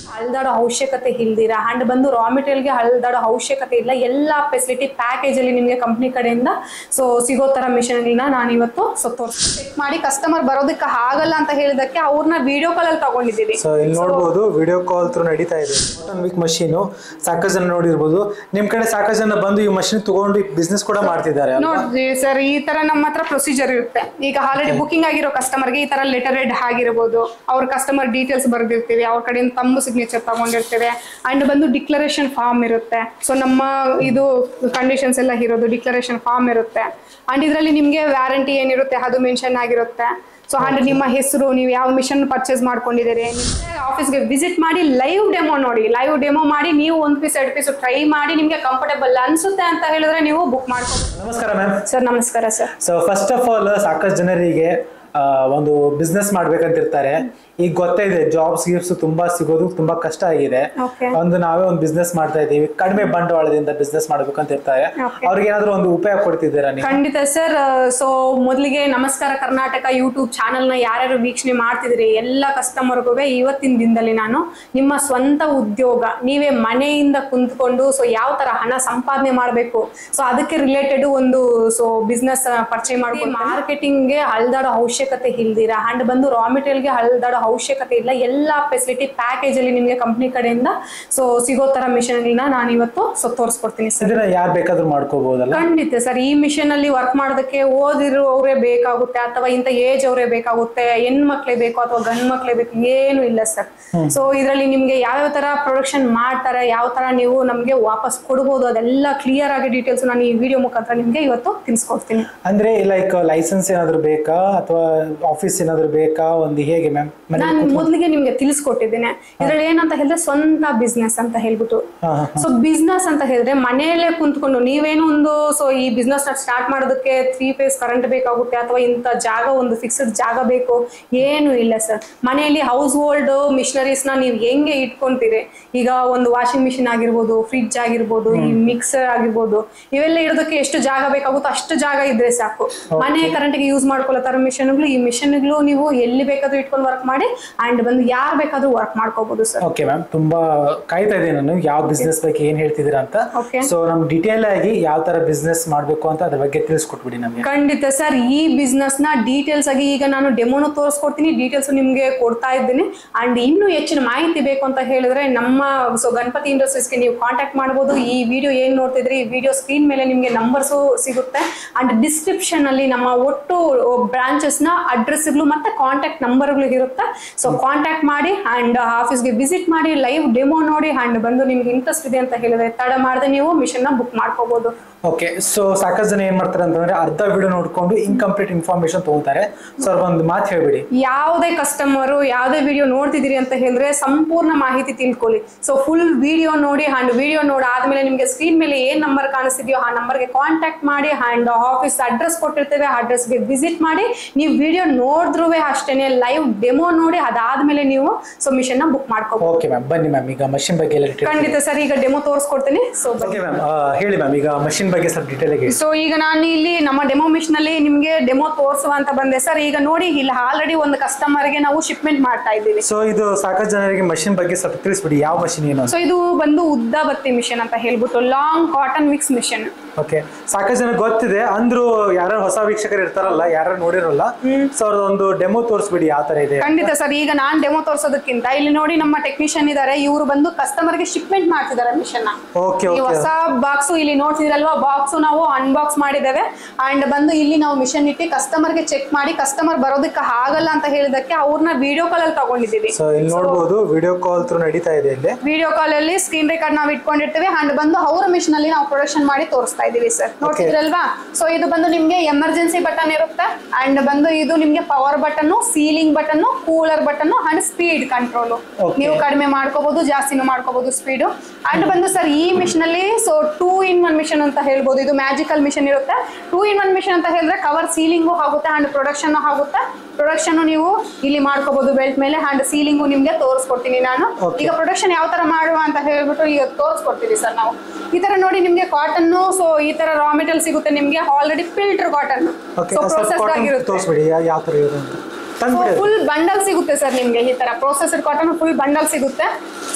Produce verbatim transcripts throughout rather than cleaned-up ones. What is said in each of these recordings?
ಹಳ್ದಾಡೋ ಅವಶ್ಯಕತೆ ಇಲ್ದಿರಾ ಅಂಡ್ ಬಂದು ರಾ ಮೆಟೀರಿಯಲ್ಗೆ ಹಳ್ದಾಡೋ ಅವಶ್ಯಕತೆ ಇಲ್ಲ. ಎಲ್ಲ ಫೆಸಿಲಿಟಿ ಪ್ಯಾಕೇಜ್ ಅಲ್ಲಿ ನಿಮಗೆ ಕಂಪ್ನಿ ಕಡೆಯಿಂದ ಸೊ ಸಿಗೋ ತರ ಮಿಷನ್ಗಳನ್ನ ನಾನು ಇವತ್ತು ಸೊ ತೋರಿಸಿ ಚೆಕ್ ಮಾಡಿ ಕಸ್ಟಮರ್ ಬರೋದಕ್ಕೆ ಆಗಲ್ಲ ಅಂತ ಹೇಳಿದಕ್ಕೆ ಅವ್ರನ್ನ ವಿಡಿಯೋ ಕಾಲ್ ಅಲ್ಲಿ ತಗೊಂಡಿದ್ದೀವಿ. ಸೊ ಇಲ್ಲಿ ನೋಡಬಹುದು ವಿಡಿಯೋ ಕಾಲ್ ಥ್ರೂ ನಡೀತಾ ಇದೆ. ಕಾಟನ್ ವಿಕ್ ಮಷೀನ್ ಸಾಕಷ್ಟು ಜನ ನೋಡಿರ್ಬೋದು. ನಿಮ್ ಕಡೆ ಸಾಕಷ್ಟು ಜನ ಬಂದು ಈ ಮಷೀನ್ ತಗೊಂಡು ಬಿಸ್ನೆಸ್ ಕೂಡ ಮಾಡ್ತಿದ್ದಾರೆ. ನೋಡ್ರಿ ಸರ್, ಈ ತರ ನಮ್ಮ ಹತ್ರ ಪ್ರೊಸೀಜರ್ ಇರುತ್ತೆ. ಈಗ ಆಲ್ರೆಡಿ ಬುಕಿಂಗ್ ಆಗಿರೋ ಕಸ್ಟಮರ್ಗೆ ಈ ತರ ಲೆಟರ್ ಹೆಡ್ ಆಗಿರ್ಬೋದು, ಅವ್ರ ಕಸ್ಟಮರ್ ಡೀಟೇಲ್ಸ್ ಬರ್ದಿರ್ತೀವಿ, ಅವ್ರ ಕಡೆಯಿಂದ ತಮ್ಮ ಸಿಗ್ನೇಚರ್ ತಗೊಂಡಿರ್ತೇವೆ ಅಂಡ್ ಬಂದು ಡಿಕ್ಲರೇಷನ್ ಫಾರ್ಮ್ ಇರುತ್ತೆ. ಸೊ ನಮ್ಮ ಇದು ಕಂಡೀಷನ್ಸ್ ಎಲ್ಲ ಇರೋದು ಡಿಕ್ಲರೇಷನ್ ಫಾರ್ಮ್ ಇರುತ್ತೆ ಅಂಡ್ ಇದರಲ್ಲಿ ನಿಮ್ಗೆ ವ್ಯಾರಂಟಿ ಏನಿರುತ್ತೆ ಅದು ಮೆನ್ಷನ್ ಆಗಿರುತ್ತೆ. ಸೊ ಅಂಡ್ ನಿಮ್ಮ ಹೆಸರು, ನೀವು ಯಾವ ಮಿಷನ್ ಪರ್ಚೇಸ್ ಮಾಡ್ಕೊಂಡಿದ್ದೀರಿ, ಆಫೀಸ್ಗೆ ವಿಸಿಟ್ ಮಾಡಿ ಲೈವ್ ಡೆಮೋ ನೋಡಿ, ಲೈವ್ ಡೆಮೋ ಮಾಡಿ ನೀವು ಒಂದು ಪೀಸ್ ಎರಡು ಪೀಸ್ ಟ್ರೈ ಮಾಡಿ ನಿಮ್ಗೆ ಕಂಫರ್ಟೇಬಲ್ ಅನ್ಸುತ್ತೆ ಅಂತ ಹೇಳಿದ್ರೆ ನೀವು ಬುಕ್ ಮಾಡ್ಕೊಂಡು. ನಮಸ್ಕಾರ ಮ್ಯಾಮ್. ಸರ್ ನಮಸ್ಕಾರ sir. So first of all ಸಾಕಷ್ಟು ಜನರಿಗೆ ಒಂದು ಬಿಸ್ನೆಸ್ ಮಾಡ್ಬೇಕಂತ ಇರ್ತಾರೆ. ಈಗ ಗೊತ್ತೇ ಇದೆ ಜಾಬ್ಸ್ ಗಿಬ್ಸ್ ತುಂಬಾ ಸಿಗೋದು ತುಂಬಾ ಕಷ್ಟ ಆಗಿದೆ. ಒಂದು ನಾವೇ ಒಂದು ಬಿಸ್ನೆಸ್ ಮಾಡ್ತಾ ಇದೀವಿ, ಕಡಿಮೆ ಬಂಡವಾಳದಿಂದ ಬಿಸ್ನೆಸ್ ಮಾಡ್ಬೇಕಂತ ಇರ್ತಾರೆ. ಅವ್ರಿಗೆ ಏನಾದ್ರು ಒಂದು ಉಪಯೋಗ ಕೊಡ್ತಿದ್ದೀರಾ ನೀವು? ಖಂಡಿತ ಸರ್. ಸೊ ಮೊದಲಿಗೆ ನಮಸ್ಕಾರ ಕರ್ನಾಟಕ ಯೂಟ್ಯೂಬ್ ಚಾನಲ್ ನ ಯಾರ್ಯಾರು ವೀಕ್ಷಣೆ ಮಾಡ್ತಿದ್ರಿ ಎಲ್ಲ ಕಸ್ಟಮರ್ಗೂ ಇವತ್ತಿನ ದಿನದಲ್ಲಿ ನಾನು ನಿಮ್ಮ ಸ್ವಂತ ಉದ್ಯೋಗ, ನೀವೇ ಮನೆಯಿಂದ ಕುಂತ್ಕೊಂಡು ಸೊ ಯಾವ ತರ ಹಣ ಸಂಪಾದನೆ ಮಾಡಬೇಕು, ಸೊ ಅದಕ್ಕೆ ರಿಲೇಟೆಡ್ ಒಂದು ಸೊ ಬಿಸ್ನೆಸ್ ಪರಿಚಯ ಮಾಡ್ಕೊಂಡು ಮಾರ್ಕೆಟಿಂಗ್ಗೆ ಹಳ್ದಾಡೋ ಅವಶ್ಯಕತೆ ಇಲ್ದಿರಾ ಅಂಡ್ ಬಂದು ರಾ ಮೆಟೀರಿಯಲ್ಗೆ ಹಳ್ದಾಡೋ ಅವಶ್ಯಕತೆ ಇಲ್ಲ. ಎಲ್ಲ ಫೆಸಿಲಿಟಿ ಪ್ಯಾಕೇಜ್ ಅಲ್ಲಿ ನಿಮಗೆ ಕಂಪ್ನಿ ಕಡೆಯಿಂದ ಸೊ ಸಿಗೋ ತರ ಮಿಷನ್ಗಳನ್ನ ನಾನು ಇವತ್ತು ಸೊ ತೋರಿಸ್ಕೊಡ್ತೀನಿ ಸರ್. ಯಾರು ಬೇಕಾದ್ರೂ ಮಾಡ್ಕೋಬಹುದಲ್ಲ? ಖಂಡಿತ ಸರ್. ಈ ಮಿಷನ್ ಅಲ್ಲಿ ವರ್ಕ್ ಮಾಡೋದಕ್ಕೆ ಓದಿರೋರೇ ಬೇಕಾಗುತ್ತೆ ಅಥವಾ ಇಂಥ ಏಜ್ ಅವರೇ ಬೇಕಾಗುತ್ತೆ, ಹೆಣ್ ಮಕ್ಳೇ ಬೇಕು ಅಥವಾ ಗಂಡ್ ಮಕ್ಳೇ ಬೇಕು, ಏನು ಇಲ್ಲ ಸರ್. ಸೊ ಇದರಲ್ಲಿ ನಿಮ್ಗೆ ಯಾವ್ಯಾವ ತರ ಪ್ರೊಡಕ್ಷನ್ ಮಾಡ್ತಾರೆ, ಯಾವ ತರ ನೀವು ನಮ್ಗೆ ವಾಪಸ್ ಕೊಡ್ಬೋದು, ಅದೆಲ್ಲ ಕ್ಲಿಯರ್ ಆಗಿ ಡೀಟೇಲ್ಸ್ ನಾನು ಈ ವಿಡಿಯೋ ಮುಖಾಂತರ ನಿಮ್ಗೆ ಇವತ್ತು ತಿಳಿಸ್ಕೊಡ್ತೀನಿ. ಅಂದ್ರೆ ಲೈಕ್ ಲೈಸೆನ್ಸ್ ಏನಾದ್ರು ಬೇಕಾ ಅಥವಾ ಆಫೀಸ್ ಏನಾದ್ರು ಬೇಕಾ, ಒಂದು ಹೇಗೆ ಮ್ಯಾಮ್? ನಾನು ಮೊದಲಿಗೆ ನಿಮ್ಗೆ ತಿಳಿಸ್ಕೊಟ್ಟಿದ್ದೇನೆ. ಇದ್ರಲ್ಲಿ ಏನಂತ ಹೇಳಿದ್ರೆ ಸ್ವಂತ ಬಿಸ್ನೆಸ್ ಅಂತ ಹೇಳ್ಬಿಟ್ಟು. ಸೊ ಬಿಸ್ನೆಸ್ ಅಂತ ಹೇಳಿದ್ರೆ ಮನೆಯಲ್ಲೇ ಕುಂತ್ಕೊಂಡು ನೀವೇನೋ ಒಂದು ಸೊ ಈ ಬಿಸ್ನೆಸ್ ನ ಸ್ಟಾರ್ಟ್ ಮಾಡೋದಕ್ಕೆ ತ್ರೀ ಫೇಸ್ ಕರೆಂಟ್ ಬೇಕಾಗುತ್ತೆ ಅಥವಾ ಇಂಥ ಜಾಗ ಒಂದು ಫಿಕ್ಸ್ಡ್ ಜಾಗ ಬೇಕು, ಏನು ಇಲ್ಲ ಸರ್. ಮನೆಯಲ್ಲಿ ಹೌಸ್ ಹೋಲ್ಡ್ ಮಿಷನರೀಸ್ ನ ನೀವು ಹೆಂಗೆ ಇಟ್ಕೊಂತೀರಿ, ಈಗ ಒಂದು ವಾಷಿಂಗ್ ಮಿಷಿನ್ ಆಗಿರ್ಬೋದು, ಫ್ರಿಡ್ಜ್ ಆಗಿರ್ಬೋದು, ಈ ಮಿಕ್ಸರ್ ಆಗಿರ್ಬೋದು, ಇವೆಲ್ಲ ಇಡೋದಕ್ಕೆ ಎಷ್ಟು ಜಾಗ ಬೇಕಾಗುತ್ತೋ ಅಷ್ಟು ಜಾಗ ಇದ್ರೆ ಸಾಕು. ಮನೆ ಕರೆಂಟ್ಗೆ ಯೂಸ್ ಮಾಡ್ಕೊಳ್ಳೋ ತರ ಮಿಷನ್ಗಳು, ಈ ಮಿಷನ್ಗಳು ನೀವು ಎಲ್ಲಿ ಬೇಕಾದ್ರೂ ಇಟ್ಕೊಂಡು ವರ್ಕ್ ಮಾಡಿ ಅಂಡ್ ಬಂದು ಯಾರು ಬೇಕಾದ್ರೂ ವರ್ಕ್ ಮಾಡ್ಕೋಬಹುದು ಸರ್. ಓಕೆ ಮ್ಯಾಮ್, ತುಂಬಾ ಕಾಯ್ತಾ ಇದ್ದೀನಿ ನಾನು ಯಾವ ಬಿಸ್ನೆಸ್ ಬಗ್ಗೆ ಏನ್ ಹೇಳ್ತಿದ್ದೀರಾ ಅಂತ. ಸೊ ನಮ್ ಡೀಟೇಲ್ ಆಗಿ ಯಾವ ತರ ಬಿಸ್ನೆಸ್ ಮಾಡ್ಬೇಕು ಅಂತ ಅದ್ರ ಬಗ್ಗೆ ತಿಳಿಸ್ಕೊಟ್ಬಿಡಿ ನಮಗೆ. ಖಂಡಿತ ಸರ್. ಈ ಬಿಸ್ನೆಸ್ ನ ಡೀಟೇಲ್ಸ್ ಆಗಿ ಈಗ ನಾನು ಡೆಮೋನು ತೋರಿಸ್ಕೊಡ್ತೀನಿ, ಡೀಟೇಲ್ಸ್ ನಿಮ್ಗೆ ಕೊಡ್ತಾ ಇದ್ದೀನಿ ಅಂಡ್ ಇನ್ನೂ ಹೆಚ್ಚಿನ ಮಾಹಿತಿ ಬೇಕು ಅಂತ ಹೇಳಿದ್ರೆ ನಮ್ಮ ಸೊ ಗಣಪತಿ ಇಂಡಸ್ಟ್ರೀಸ್ಗೆ ನೀವು ಕಾಂಟ್ಯಾಕ್ಟ್ ಮಾಡಬಹುದು. ಈ ವಿಡಿಯೋ ಏನ್ ನೋಡ್ತಿದ್ರಿ ಈ ವಿಡಿಯೋ ಸ್ಕ್ರೀನ್ ಮೇಲೆ ನಿಮ್ಗೆ ನಂಬರ್ಸ್ ಸಿಗುತ್ತೆ ಅಂಡ್ ಡಿಸ್ಕ್ರಿಪ್ಷನ್ ಅಲ್ಲಿ ನಮ್ಮ ಒಟ್ಟು ಬ್ರಾಂಚಸ್ ನ ಅಡ್ರೆಸ್ಗಳು ಮತ್ತೆ ಕಾಂಟ್ಯಾಕ್ಟ್ ನಂಬರ್ಗಳು ಇರುತ್ತೆ. ಸೊ ಕಾಂಟ್ಯಾಕ್ಟ್ ಮಾಡಿ ಅಂಡ್ ಆಫೀಸ್ಗೆ ವಿಸಿಟ್ ಮಾಡಿ ಲೈವ್ ಡೆಮೋ ನೋಡಿ ಅಂಡ್ ಬಂದು ನಿಮ್ಗೆ ಇಂಟ್ರೆಸ್ಟ್ ಇದೆ ಅಂತ ಹೇಳಿದ್ರೆ ತಡ ಮಾಡದೆ ನೀವು ಮಿಷನ್ ನ ಬುಕ್ ಮಾಡ್ಕೋಬಹುದು. ಓಕೆ. ಸೊ ಸಾಕಷ್ಟು ಜನ ಏನ್ ಮಾಡ್ತಾರೆ ಅಂತಂದ್ರೆ ಅರ್ಧ ವಿಡಿಯೋ ನೋಡ್ಕೊಂಡು ಇನ್ಕಂಪ್ಲೀಟ್ ಇನ್ಫಾರ್ಮೇಶನ್ ತಗೋತಾರೆ. ಸೊ ಒಂದು ಮಾತು ಹೇಳ್ಬಿಡಿ. ಯಾವುದೇ ಕಸ್ಟಮರ್ ಯಾವುದೇ ವಿಡಿಯೋ ನೋಡ್ತಿದ್ದೀರಿ ಅಂತ ಹೇಳಿದ್ರೆ ಸಂಪೂರ್ಣ ಮಾಹಿತಿ ತಿಳ್ಕೊಳ್ಳಿ. ಸೊ ಫುಲ್ ವಿಡಿಯೋ ನೋಡಿ ಅಂಡ್ ವಿಡಿಯೋ ನೋಡಿ ಆದ್ಮೇಲೆ ನಿಮ್ಗೆ ಸ್ಕ್ರೀನ್ ಮೇಲೆ ಏನ್ ನಂಬರ್ ಕಾಣಿಸ್ತಿದೆಯೋ ಆ ನಂಬರ್ಗೆ ಕಾಂಟ್ಯಾಕ್ಟ್ ಮಾಡಿ ಅಂಡ್ ಆಫೀಸ್ ಅಡ್ರೆಸ್ ಕೊಟ್ಟಿರ್ತೇವೆ, ಆ ಅಡ್ರೆಸ್ಗೆ ವಿಸಿಟ್ ಮಾಡಿ ನೀವು ವಿಡಿಯೋ ನೋಡಿದ್ರು ಅಷ್ಟೇನೆ ಲೈವ್ ಡೆಮೋ ನೋಡಿ ಅದಾದ್ಮೇಲೆ ನೀವು ಸೊ ಮಿಷನ್ ನ ಬುಕ್ ಮಾಡ್ಕೋಬಹುದು. ಓಕೆ ಮ್ಯಾಮ್, ಬನ್ನಿ ಮ್ಯಾಮ್ ಈಗ ಮಷಿನ್ ಬಗ್ಗೆ ಎಲ್ಲ ಖಂಡಿತ ಸರ್. ಈಗ ಡೆಮೋ ತೋರಿಸ್ಕೊಡ್ತೀನಿ. ಸೊ ಓಕೆ ಮ್ಯಾಮ್, ಹೇಳಿ ಮ್ಯಾಮ್ ಈಗ ಮಷಿನ್ ಬಗ್ಗೆ ಸ್ವಲ್ಪ ಡೀಟೇಲ್ ಆಗಿ. ಸೊ ಈಗ ನಾನು ಇಲ್ಲಿ ನಮ್ಮ ಡೆಮೋ ಮಿಷನ್ ಅಲ್ಲಿ ನಿಮ್ಗೆ ಡೆಮೋ ತೋರಿಸುವ ಅಂತ ಬಂದೆ ಸರ್. ಈಗ ನೋಡಿ ಇಲ್ಲಿ ಆಲ್ರೆಡಿ ಒಂದು ಕಸ್ಟಮರ್ ಗೆ ನಾವು ಶಿಪ್ಮೆಂಟ್ ಮಾಡ್ತಾ ಇದ್ದೀವಿ. ಸೊ ಇದು ಸಾಕಷ್ಟು ಜನರಿಗೆ ಮಷಿನ್ ಬಗ್ಗೆ ಸ್ವಲ್ಪ ತಿಳಿಸ್ಬಿಡಿ, ಯಾವ ಮಷಿನ್ ಏನು? ಸೊ ಇದು ಬಂದು ಉದ್ದ ಬತ್ತಿ ಮಿಷನ್ ಅಂತ ಹೇಳ್ಬಿಟ್ಟು long cotton mix machine. Okay. ಸಾಕಷ್ಟು ಜನ ಗೊತ್ತಿದೆ ಅಂದ್ರೂ ಯಾರು ಹೊಸ ವೀಕ್ಷಕರು ಇರ್ತಾರಲ್ಲ, ಯಾರು ನೋಡಿರಲ್ಲ, ಸೊ ಒಂದು ಡೆಮೋ ತೋರಿಸ್ಬಿಡಿ ಯಾವ ತರ ಇದೆ. ಖಂಡಿತ ಸರ್. ಈಗ ನಾನ್ ಡೆಮೋ ತೋರಿಸೋದಕ್ಕಿಂತ ಇಲ್ಲಿ ನೋಡಿ ನಮ್ಮ ಟೆಕ್ನಿಷಿಯನ್ ಇದಾರೆ, ಇವರು ಬಂದು ಕಸ್ಟಮರ್ ಗೆ ಶಿಪ್ಮೆಂಟ್ ಮಾಡ್ತಿದ್ದಾರೆ ಮಿಷನ್ ನ. ಈ ಹೊಸ ಬಾಕ್ಸ್ ಇಲ್ಲಿ ನೋಡ್ತಿದ್ರಲ್ವಾ, ಬಾಕ್ಸ್ ನಾವು ಅನ್ಬಾಕ್ಸ್ ಮಾಡಿದ್ದೇವೆ ಅಂಡ್ ಬಂದು ಇಲ್ಲಿ ನಾವು ಮಿಷನ್ ಇಟ್ಟು ಕಸ್ಟಮರ್ ಗೆ ಚೆಕ್ ಮಾಡಿ ಕಸ್ಟಮರ್ ಬರೋದಕ್ಕೆ ಆಗಲ್ಲ ಅಂತ ಹೇಳಿದಕ್ಕೆ ಅವ್ರನ್ನ ವಿಡಿಯೋ ಕಾಲ್ ಅಲ್ಲಿ ತಗೊಂಡಿದ್ದೀವಿ. ಸೊ ಇಲ್ಲಿ ನೋಡಬಹುದು ವಿಡಿಯೋ ಕಾಲ್ ಥ್ರೂ ನಡೀತಾ ಇದೆ. ಇಲ್ಲಿ ವಿಡಿಯೋ ಕಾಲ್ ಅಲ್ಲಿ ಸ್ಕ್ರೀನ್ ರೆಕಾರ್ಡ್ ನಾವು ಇಟ್ಕೊಂಡಿರ್ತೇವೆ ಅಂಡ್ ಬಂದು ಅವರ ಮಿಷನ್ ಅಲ್ಲಿ ನಾವು ಪ್ರೊಡಕ್ಷನ್ ಮಾಡಿ ತೋರಿಸ್ತಾ ಇದೀವಿ ಸರ್. ನೋಡ್ತಿದ್ರಲ್ವಾ. ಸೊ ಇದು ಬಂದು ನಿಮ್ಗೆ ಎಮರ್ಜೆನ್ಸಿ ಬಟನ್ ಇರುತ್ತೆ ಅಂಡ್ ಬಂದು ಇದು ನಿಮ್ಗೆ power button, sealing button, cooler button and speed control. ನೀವು ಕಡಿಮೆ ಮಾಡ್ಕೋಬಹುದು, ಜಾಸ್ತಿನೂ ಮಾಡ್ಕೋಬಹುದು ಸ್ಪೀಡ್ ಅಂಡ್ ಬಂದು ಸರ್ ಈ ಮಿಷನ್ ಅಲ್ಲಿ so two in one machine ಅಂತ ಹೇಳ್ಬೋದು. ಇದು ಮ್ಯಾಜಿಕಲ್ ಮಿಷನ್ ಇರುತ್ತೆ. ಟೂ ಇನ್ ಒನ್ ಮಿಷನ್ ಅಂತ ಹೇಳಿದ್ರೆ ಕವರ್ ಸೀಲಿಂಗು ಆಗುತ್ತೆ ಅಂಡ್ ಪ್ರೊಡಕ್ಷನ್ ಆಗುತ್ತೆ. ಪ್ರೊಡಕ್ಷನ್ ನೀವು ಇಲ್ಲಿ ಮಾಡ್ಕೋಬಹುದು ಬೆಲ್ಟ್ ಮೇಲೆ ಅಂಡ್ ಸೀಲಿಂಗು ನಿಮ್ಗೆ ತೋರಿಸ್ಕೊಡ್ತೀನಿ ನಾನು. ಈಗ ಪ್ರೊಡಕ್ಷನ್ ಯಾವ ತರ ಮಾಡುವ ಅಂತ ಹೇಳ್ಬಿಟ್ಟು ಈಗ ತೋರಿಸ್ಕೊಡ್ತೀವಿ ಸರ್ ನಾವು. ಈ ತರ ನೋಡಿ ನಿಮ್ಗೆ ಕಾಟನ್, ಸೊ ಈ ತರ ರಾ ಮೆಟೀರಿಯಲ್ ಸಿಗುತ್ತೆ ನಿಮ್ಗೆ already filter cotton. So process ಆಗಿರುತ್ತೆ. ಫುಲ್ ಬಂಡಲ್ ಸಿಗುತ್ತೆ ಸರ್ ನಿಮ್ಗೆ. ಈ ತರ ಪ್ರೊಸೆಸ್ಡ್ ಕಾಟನ್ ಫುಲ್ ಬಂಡಲ್ ಸಿಗುತ್ತೆ.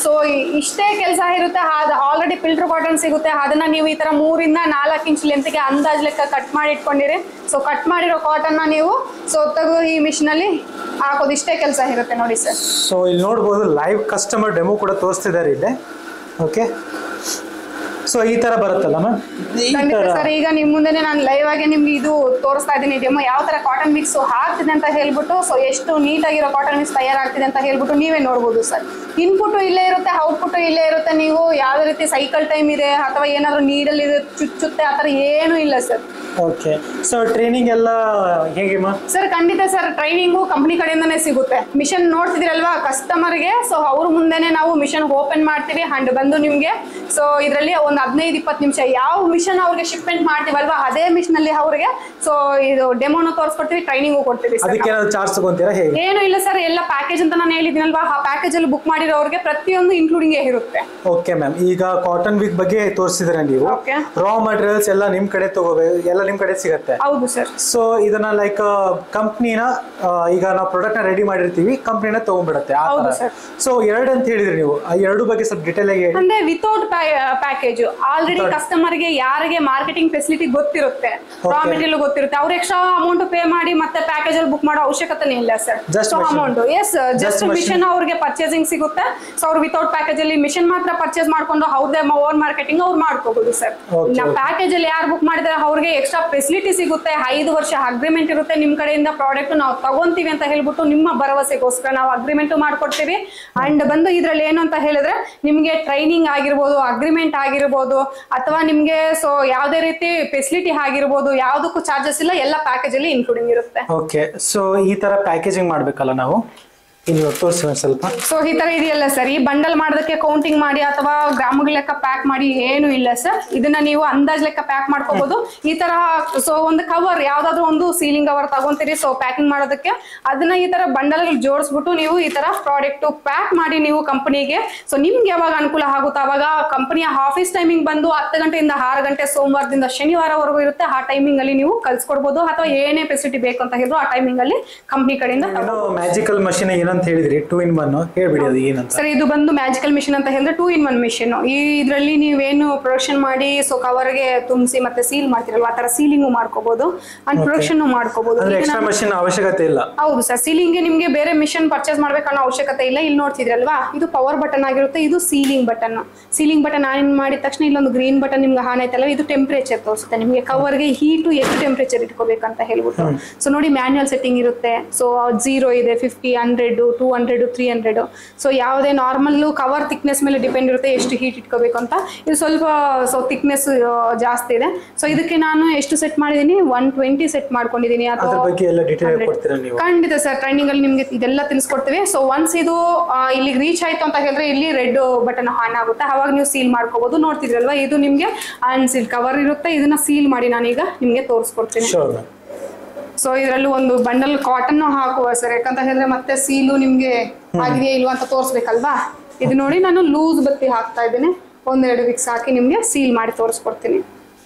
ಸೊ ಇಷ್ಟೇ ಕೆಲಸ ಇರುತ್ತೆ. ಆಲ್ರೆಡಿ ಫಿಲ್ಟರ್ ಕಾಟನ್ ಸಿಗುತ್ತೆ, ಅದನ್ನ ನೀವು ಈ ತರ ಮೂರಿಂದ ನಾಲ್ಕು ಇಂಚ್ ಲೆಂತ್ಗೆ ಅಂದಾಜ್ ಲೆಕ್ಕ ಕಟ್ ಮಾಡಿ ಇಟ್ಕೊಂಡಿರಿ. ಸೊ ಕಟ್ ಮಾಡಿರೋ ಕಾಟನ್ ನ ನೀವು ಸೊ ತೆಗೆದು ಈ ಮಿಷಿನ್ ಅಲ್ಲಿ ಹಾಕೋದು, ಇಷ್ಟೇ ಕೆಲಸ ಇರುತ್ತೆ ನೋಡಿ ಸರ್. ಸೊ ಇಲ್ಲಿ ನೋಡ್ಬೋದು ಲೈವ್ ಕಸ್ಟಮರ್ ಡೆಮೋ ಕೂಡ ತೋರಿಸ್ತಿದ್ದಾರೆ ಇಲ್ಲಿ. ಓಕೆ, ಸೊ ಈ ತರ ಬರುತ್ತಲ್ಲ ಮ್ಯಾಮ್? ಸರ್ ಈಗ ನಿಮ್ ಮುಂದೆನೆ ನಾನು ಲೈವ್ ಆಗಿ ನಿಮ್ಗೆ ಇದು ತೋರಿಸ್ತಾ ಇದ್ದೀನಿ ಡೆಮೋ, ಯಾವ ತರ ಕಾಟನ್ ಮಿಕ್ಸ್ ಆಗ್ತಿದೆ ಅಂತ ಹೇಳ್ಬಿಟ್ಟು. ಸೊ ಎಷ್ಟು ನೀಟಾಗಿರೋ ಕಾಟನ್ ಮಿಕ್ಸ್ ತಯಾರಾಗ್ತಿದೆ ಅಂತ ಹೇಳ್ಬಿಟ್ಟು ನೀವೇ ನೋಡ್ಬೋದು ಸರ್. ಇನ್ಪುಟ್ ಇಲ್ಲೇ ಇರುತ್ತೆ, ಔಟ್ಪುಟ್ ಇಲ್ಲೇ ಇರುತ್ತೆ. ನೀವು ಯಾವ್ದೇ ರೀತಿ ಸೈಕಲ್ ಟೈಮ್ ಇದೆ ಅಥವಾ ಏನಾದ್ರು ನೀಡಲ್ ಇದೆ ಚುಚ್ಚುತ್ತೆ ಆ ತರ ಏನೂ ಇಲ್ಲ ಸರ್. ಓಕೆ, ಸೊ ಟ್ರೈನಿಂಗ್ ಎಲ್ಲ ಹೇಗೆ ಮ್ಯಾಮ್? ಸರ್ ಖಂಡಿತ ಸರ್, ಟ್ರೈನಿಂಗು ಕಂಪ್ನಿ ಕಡೆಯಿಂದನೇ ಸಿಗುತ್ತೆ. ಮಿಷನ್ ನೋಡ್ತಿದಿರಲ್ವಾ ಕಸ್ಟಮರ್ಗೆ, ಸೊ ಅವ್ರ ಮುಂದೆನೆ ನಾವು ಮಿಷನ್ ಓಪನ್ ಮಾಡ್ತೀವಿ ಅಂಡ್ ಬಂದು ನಿಮ್ಗೆ ಸೊ ಇದರಲ್ಲಿ ಒಂದು ಹದಿನೈದು ಇಪ್ಪತ್ತು ನಿಮಿಷ ಯಾವ ಮಿಷನ್ ಅವ್ರಿಗೆ ಶಿಪ್ಮೆಂಟ್ ಮಾಡ್ತೀವಲ್ವಾ ಅದೇ ಮಿಷನ್ ಅಲ್ಲಿ ಅವ್ರಿಗೆ ಸೊ ಇದು ಡೆಮೋನ ತೋರಿಸ್ಕೊಡ್ತೀವಿ, ಟ್ರೈನಿಂಗ್ ಕೊಡ್ತೀವಿ. ಅದಕ್ಕೆ ಚಾರ್ಜ್ ತಗೊಂತೀರಾ ಹೇಗೆ? ಏನು ಇಲ್ಲ ಸರ್, ಎಲ್ಲ ಪ್ಯಾಕೇಜ್ ಅಂತ ನಾನು ಹೇಳಿದ್ದೀನಲ್ವಾ, ಆ ಪ್ಯಾಕೇಜ್ ಅಲ್ಲಿ ಬುಕ್ ಮಾಡಿರೋರಿಗೆ ಪ್ರತಿಯೊಂದು ಇನ್ಕ್ಲೂಡಿಂಗ್ ಇರುತ್ತೆ. ಓಕೆ ಮ್ಯಾಮ್, ಈಗ ಕಾಟನ್ ವೀಕ್ ಬಗ್ಗೆ ತೋರಿಸಿದ್ರೆ ನೀವು ರಾ ಮಟೀರಿಯಲ್ಸ್ ಎಲ್ಲ ನಿಮ್ ಕಡೆ ತಗೋಬೇಕು, ಎಲ್ಲ ನಿಮ್ ಕಡೆ ಸಿಗುತ್ತೆ. ಹೌದು ಸರ್. ಸೊ ಇದನ್ನ ಲೈಕ್ ಕಂಪ್ನಿನ ಈಗ ನಾವು ಪ್ರಾಡಕ್ಟ್ ನ ರೆಡಿ ಮಾಡಿರ್ತೀವಿ, ಕಂಪ್ನಿನ ತಗೊಂಡ್ಬಿಡುತ್ತೆ. ಸೊ ಎರಡು ಅಂತ ಹೇಳಿದ್ರಿ ನೀವು, ಆ ಎರಡು ಬಗ್ಗೆ ಸ್ವಲ್ಪ ಡೀಟೇಲ್ ಆಗಿ ಹೇಳಿ. ಅಂದ್ರೆ ವಿತೌಟ್ ಪ್ಯಾಕೇಜ್ ಆಲ್ರೆಡಿ ಕಸ್ಟಮರ್ ಗೆ ಯಾರಿಗೆ ಮಾರ್ಕೆಟಿಂಗ್ ಫೆಸಿಲಿಟಿ ಗೊತ್ತಿರುತ್ತೆ, ರಾ ಮೆಟೀರಿಯಲ್ ಗೊತ್ತಿರುತ್ತೆ, ಅವ್ರು ಎಕ್ಸ್ಟ್ರಾ ಅಮೌಂಟ್ ಪೇ ಮಾಡಿ ಮತ್ತೆ ಪ್ಯಾಕೇಜ್ ಅಲ್ಲಿ ಬುಕ್ ಮಾಡೋ ಅವಶ್ಯಕತೆ ಇಲ್ಲ sir. So amount as just machine ಅವ್ರಿಗೆ ಪರ್ಚೇಸಿಂಗ್ ಸಿಗುತ್ತೆ. ಸೊ ಅವ್ರು ವಿತೌಟ್ ಪ್ಯಾಕೇಜ್ ಅಲ್ಲಿ ಮಿಷನ್ ಮಾತ್ರ ಪರ್ಚೇಸ್ ಮಾಡ್ಕೊಂಡು ಅವ್ರದೇ ಓನ್ ಮಾರ್ಕೆಟಿಂಗ್ ಅವ್ರು ಮಾಡ್ಕೋಬಹುದು ಸರ್. ಪ್ಯಾಕೇಜ್ ಅಲ್ಲಿ ಯಾರು ಬುಕ್ ಮಾಡಿದ್ರೆ ಅವ್ರಿಗೆ ಎಕ್ಸ್ಟ್ರಾ ಫೆಸಿಲಿಟಿ ಸಿಗುತ್ತೆ, ಐದು ವರ್ಷ ಅಗ್ರಿಮೆಂಟ್ ಇರುತ್ತೆ, ನಿಮ್ ಕಡೆಯಿಂದ ಪ್ರಾಡಕ್ಟ್ ನಾವು ತಗೊಂತೀವಿ ಅಂತ ಹೇಳ್ಬಿಟ್ಟು ನಿಮ್ಮ ಭರವಸೆಗೋಸ್ಕರ ನಾವು ಅಗ್ರಿಮೆಂಟ್ ಮಾಡ್ಕೊಡ್ತೀವಿ. ಅಂಡ್ ಬಂದು ಇದ್ರಲ್ಲಿ ಏನು ಅಂತ ಹೇಳಿದ್ರೆ ನಿಮ್ಗೆ ಟ್ರೈನಿಂಗ್ ಆಗಿರ್ಬೋದು, ಅಗ್ರಿಮೆಂಟ್ ಆಗಿರ್ಬೋದು, ಅಥವಾ ನಿಮ್ಗೆ ಸೊ ಯಾವ್ದೇ ರೀತಿ ಫೆಸಿಲಿಟಿ ಆಗಿರ್ಬೋದು, ಯಾವ್ದಕ್ಕೂ ಚಾರ್ಜಸ್ ಇಲ್ಲ, ಎಲ್ಲ ಪ್ಯಾಕೇಜ್ ಅಲ್ಲಿ ಇನ್ಕ್ಲೂಡಿಂಗ್ ಇರುತ್ತೆ. ಓಕೆ, ಸೊ ಈ ತರ ಪ್ಯಾಕೇಜಿಂಗ್ ಮಾಡ್ಬೇಕಲ್ಲ ನಾವು, ಇಲ್ಲಿ ತೋರಿಸಿ ಸ್ವಲ್ಪ. ಸೊ ಈ ತರ ಇದೆಯಲ್ಲ ಸರ್, ಈ ಬಂಡಲ್ ಮಾಡೋದಕ್ಕೆ ಕೌಂಟಿಂಗ್ ಮಾಡಿ ಅಥವಾ ಗ್ರಾಮಗಳ ಲೆಕ್ಕ ಪ್ಯಾಕ್ ಮಾಡಿ ಏನು ಇಲ್ಲ ಸರ್. ಇದನ್ನ ನೀವು ಅಂದಾಜ್ ಲೆಕ್ಕ ಪ್ಯಾಕ್ ಮಾಡ್ಕೋಬಹುದು. ಈ ತರ ಸೊ ಒಂದು ಕವರ್ ಯಾವ್ದಾದ್ರು ಒಂದು ಸೀಲಿಂಗ್ ಕವರ್ ತಗೊಂತೀರಿ ಸೊ ಪ್ಯಾಕಿಂಗ್ ಮಾಡೋದಕ್ಕೆ, ಅದನ್ನ ಈ ತರ ಬಂಡಲ್ ಜೋಡಿಸ್ಬಿಟ್ಟು ನೀವು ಈ ತರ ಪ್ರಾಡಕ್ಟ್ ಪ್ಯಾಕ್ ಮಾಡಿ ನೀವು ಕಂಪನಿಗೆ ಸೊ ನಿಮ್ಗೆ ಯಾವಾಗ ಅನುಕೂಲ ಆಗುತ್ತೋ ಅವಾಗ ಕಂಪನಿಯ ಆಫೀಸ್ ಟೈಮಿಂಗ್ ಬಂದು ಹತ್ತು ಗಂಟೆಯಿಂದ ಆರು ಗಂಟೆ ಸೋಮವಾರದಿಂದ ಶನಿವಾರವರೆಗೂ ಇರುತ್ತೆ, ಆ ಟೈಮಿಂಗ್ ಅಲ್ಲಿ ನೀವು ಕಳ್ಸಿಕೊಡ್ಬೋದು. ಅಥವಾ ಏನೇ ಫೆಸಿಲಿಟಿ ಬೇಕು ಅಂತ ಹೇಳಿದ್ರು ಆ ಟೈಮಿಂಗ್ ಅಲ್ಲಿ ಕಂಪನಿ ಕಡೆಯಿಂದ. ಮ್ಯಾಜಿಕಲ್ ಮಷೀನ್ ಅಂತ ಹೇಳಿದ್ರಿ, ಟೂ ಇನ್ ಒನ್ ಹೇಳ್ಬಿಡಿ ಅದು ಏನಂತ ಸರ್. ಇದು ಬಂದು ಮ್ಯಾಜಿಕಲ್ ಮಿಷನ್ ಅಂತ ಹೇಳಿದ್ರೆ ಟೂ ಇನ್ ಒನ್ ಮಿಷನ್. ಈ ಇದರಲ್ಲಿ ನೀವೇನು ಪ್ರೊಡಕ್ಷನ್ ಮಾಡಿ ಸೊ ಕವರ್ಗೆ ತುಂಬಿಸಿ ಮತ್ತೆ ಸೀಲ್ ಮಾಡ್ತಿರಲ್ವಾ ಆ ತರ ಸೀಲಿಂಗ್ ಮಾಡ್ಕೋಬಹುದು ಅಂಡ್ ಪ್ರೊಡಕ್ಷನ್ ಮಾಡ್ಕೋಬಹುದು. ಅವಶ್ಯಕತೆ ಇಲ್ಲ. ಹೌದು ಸರ್, ಸೀಲಿಂಗ್ ಗೆ ನಿಮ್ಗೆ ಬೇರೆ ಮಿಷನ್ ಪರ್ಚೇಸ್ ಮಾಡ್ಬೇಕನ್ನೋ ಅವಶ್ಯಕತೆ ಇಲ್ಲ. ಇಲ್ಲಿ ನೋಡ್ತಿದ್ರಲ್ವಾ, ಇದು ಪವರ್ ಬಟನ್ ಆಗಿರುತ್ತೆ, ಇದು sealing button. Sealing button on ಮಾಡಿದ ತಕ್ಷಣ ಇಲ್ಲೊಂದು ಗ್ರೀನ್ ಬಟನ್ ನಿಮ್ಗೆ ಆನ್ ಆಯ್ತಲ್ಲ, ಇದು ಟೆಂಪರೇಚರ್ ತೋರಿಸುತ್ತೆ ನಿಮ್ಗೆ ಕವರ್ಗೆ ಹೀಟು ಎಷ್ಟು ಟೆಂಪರೇಚರ್ ಇಟ್ಕೋಬೇಕಂತ ಹೇಳ್ಬಿಟ್ಟು. ಸೊ ನೋಡಿ ಮ್ಯಾನ್ಯಲ್ ಸೆಟ್ಟಿಂಗ್ ಇರುತ್ತೆ. ಸೊ ಜೀರೋ ಇದೆ, fifty, hundred, two hundred, three hundred. So ಯಾವುದೇ ನಾರ್ಮಲ್ ಕವರ್ ಥಿಕ್ನೆಸ್ ಮೇಲೆ ಡಿಪೆಂಡ್ ಇರುತ್ತೆ ಎಷ್ಟು ಹೀಟ್ ಇಟ್ಕೋಬೇಕು ಅಂತ. ಇದು ಸ್ವಲ್ಪ ಸೊ ಥಿಕ್ನೆಸ್ ಜಾಸ್ತಿ ಇದೆ. ಸೊ ಇದಕ್ಕೆ ನಾನು ಎಷ್ಟು ಸೆಟ್ ಮಾಡಿದೀನಿ, ಒನ್ ಟ್ವೆಂಟಿ ಸೆಟ್ ಮಾಡ್ಕೊಂಡಿದೀನಿ. ಖಂಡಿತ ಸರ್, ಟ್ರೈನಿಂಗ್ ಅಲ್ಲಿ ನಿಮ್ಗೆ ಇದೆಲ್ಲ ತಿಳಿಸ್ಕೊಡ್ತೀವಿ. ಸೊ ಒನ್ಸ್ ಇದು ಇಲ್ಲಿಗೆ ರೀಚ್ ಆಯ್ತು ಅಂತ ಹೇಳಿದ್ರೆ ಇಲ್ಲಿ ರೆಡ್ ಬಟನ್ ಆನ್ ಆಗುತ್ತೆ, ಅವಾಗ ನೀವು ಸೀಲ್ ಮಾಡ್ಕೋಬಹುದು. ನೋಡ್ತಿದ್ರಲ್ವಾ, ಇದು ನಿಮ್ಗೆ ಅನ್ಸೀಲ್ ಕವರ್ ಇರುತ್ತೆ. ಇದನ್ನ ಸೀಲ್ ಮಾಡಿ ನಾನೀಗ ನಿಮ್ಗೆ ತೋರಿಸ್ಕೊಡ್ತೀನಿ. ಸೊ ಇದರಲ್ಲೂ ಒಂದು ಬಂಡಲ್ ಕಾಟನ್ ಹಾಕುವ ಸರ್, ಯಾಕಂತ ಹೇಳಿದ್ರೆ ಮತ್ತೆ ಸೀಲು ನಿಮ್ಗೆ ಆಗಿದೆಯಾ ಇಲ್ವಾ ಅಂತ ತೋರಿಸ್ಬೇಕಲ್ವಾ. ಇದು ನೋಡಿ ನಾನು ಲೂಸ್ ಬತ್ತಿ ಹಾಕ್ತಾ ಇದ್ದೀನಿ, ಒಂದೆರಡು ವಿಕ್ಸ್ ಹಾಕಿ ನಿಮ್ಗೆ ಸೀಲ್ ಮಾಡಿ ತೋರಿಸ್ಕೊಡ್ತೀನಿ.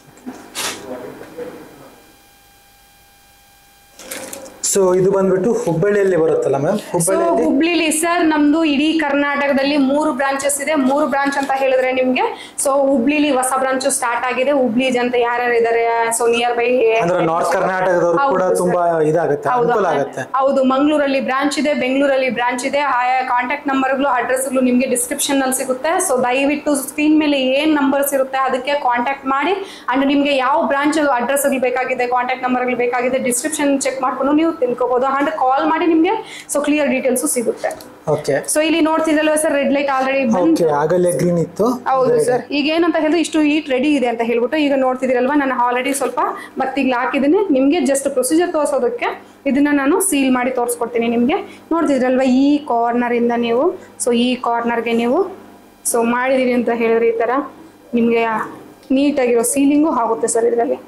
ಸೊ ಇದು ಬಂದ್ಬಿಟ್ಟು ಹುಬ್ಬಳ್ಳಿಯಲ್ಲಿ ಬರುತ್ತಲ್ಲ ಮ್ಯಾಮ್? ಹುಬ್ಳಿಲಿ ಸರ್ ನಮ್ದು ಇಡೀ ಕರ್ನಾಟಕದಲ್ಲಿ ಮೂರು ಬ್ರಾಂಚಸ್ ಇದೆ. ಮೂರು ಬ್ರಾಂಚ್ ಅಂತ ಹೇಳಿದ್ರೆ ನಿಮ್ಗೆ ಸೊ ಹುಬ್ಳಿಲಿ ಹೊಸ ಬ್ರಾಂಚ್ ಸ್ಟಾರ್ಟ್ ಆಗಿದೆ. ಹುಬ್ಳಿ ಜನ ಯಾರ್ಯಾರು ಇದಾರೆ ಸೊ ನಿಯರ್ ಬೈ ನಾರ್ತ್ ಕರ್ನಾಟಕದವರು ಕೂಡ ತುಂಬಾ ಇದಾಗುತ್ತೆ, ಅನುಕೂಲ ಆಗುತ್ತೆ. ಹೌದು, ಮಂಗಳೂರಲ್ಲಿ ಬ್ರಾಂಚ್ ಇದೆ, ಬೆಂಗಳೂರಲ್ಲಿ ಬ್ರಾಂಚ್ ಇದೆ. ಆಯಾ ಕಾಂಟ್ಯಾಕ್ಟ್ ನಂಬರ್ಗಳು ಅಡ್ರೆಸ್ಗಳು ನಿಮ್ಗೆ ಡಿಸ್ಕ್ರಿಪ್ಷನ್ ನಲ್ಲಿ ಸಿಗುತ್ತೆ. ಸೊ ದಯವಿಟ್ಟು ಸ್ಕ್ರೀನ್ ಮೇಲೆ ಏನ್ ನಂಬರ್ಸ್ ಇರುತ್ತೆ ಅದಕ್ಕೆ ಕಾಂಟ್ಯಾಕ್ಟ್ ಮಾಡಿ. ಅಂಡ್ ನಿಮ್ಗೆ ಯಾವ ಬ್ರಾಂಚ್ ಅಡ್ರೆಸ್ ಬೇಕಾಗಿದೆ, ಕಾಂಟ್ಯಾಕ್ಟ್ ನಂಬರ್ ಬೇಕಾಗಿದೆ, ಡಿಸ್ಕ್ರಿಪ್ಷನ್ ಚೆಕ್ ಮಾಡ್ಕೊಂಡು ನೀವು ತಿಳ್ಕೋಬಹುದು. ಅಂಡ್ ಕಾಲ್ ಮಾಡಿ ನಿಮ್ಗೆ ಸೊ ಕ್ಲಿಯರ್ ಡೀಟೇಲ್ಸ್ ಸಿಗುತ್ತೆ. ಓಕೆ, ಸೊ ಇಲ್ಲಿ ನೋಡ್ತಿದ್ರಲ್ವ ಸರ್, ರೆಡ್ ಲೈಟ್ ಆಲ್ರೆಡಿ ಬಂತು, ಆಗಲೇ ಗ್ರೀನ್ ಇತ್ತು. ಹೌದು ಸರ್, ಈಗ ಏನಂತ ಹೇಳಿದ್ರೆ ಇಷ್ಟು ಹೀಟ್ ರೆಡಿ ಇದೆ ಅಂತ ಹೇಳ್ಬಿಟ್ಟು ಈಗ ನೋಡ್ತಿದಿರಲ್ವಾ, ನಾನು ಆಲ್ರೆಡಿ ಸ್ವಲ್ಪ ಬತ್ತಿಗೆ ಹಾಕಿದ್ದೀನಿ. ನಿಮ್ಗೆ ಜಸ್ಟ್ ಪ್ರೊಸೀಜರ್ ತೋರಿಸೋದಕ್ಕೆ ಇದನ್ನ ನಾನು ಸೀಲ್ ಮಾಡಿ ತೋರಿಸ್ಕೊಡ್ತೀನಿ ನಿಮ್ಗೆ. ನೋಡ್ತಿದ್ರಲ್ವಾ, ಈ ಕಾರ್ನರ್ ಇಂದ ನೀವು ಸೊ ಈ ಕಾರ್ನರ್ಗೆ ನೀವು ಸೊ ಮಾಡಿದೀವಿ ಅಂತ ಹೇಳಿದ್ರೆ ಈ ತರ ನಿಮ್ಗೆ ನೀಟಾಗಿರೋ ಸೀಲಿಂಗು ಆಗುತ್ತೆ ಸರ್ ಇದರಲ್ಲಿ.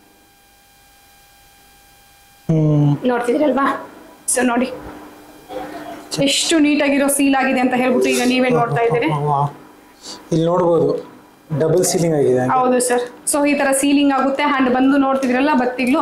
ನೋಡ್ತಿದ್ರಲ್ವಾ, ಸೊ ನೋಡಿ ಎಷ್ಟು ನೀಟಾಗಿರೋ ಸೀಲ್ ಆಗಿದೆ ಅಂತ ಹೇಳ್ಬಿಟ್ಟು ಈಗ ನೀವೇ ನೋಡ್ತಾ ಇದ್ದೀರಿ. ಇಲ್ಲಿ ನೋಡಬಹುದು ಡಬಲ್ ಸೀಲಿಂಗ್ ಆಗಿದೆ. ಹೌದು ಸರ್, ಸೊ ಈ ತರ ಸೀಲಿಂಗ್ ಆಗುತ್ತೆ. ಅಂಡ್ ಬಂದು ನೋಡ್ತಿದ್ರಲ್ಲ ಬತ್ತಿಗಳು